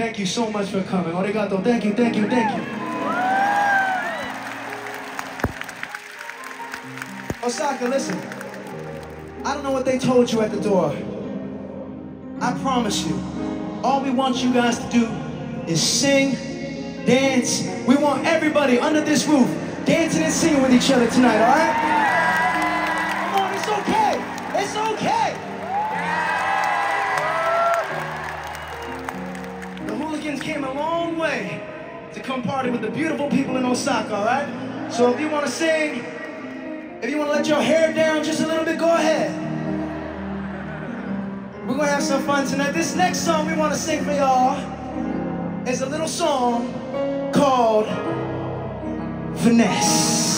Thank you so much for coming. Arigato. Thank you, thank you, thank you. Osaka, listen. I don't know what they told you at the door. I promise you, all we want you guys to do is sing, dance. We want everybody under this roof dancing and singing with each other tonight, all right? Come on, it's okay. It's okay. The Hooligans came a long way to come party with the beautiful people in Osaka, all right? So if you want to sing, if you want to let your hair down just a little bit, go ahead. We're going to have some fun tonight. This next song we want to sing for y'all is a little song called Finesse.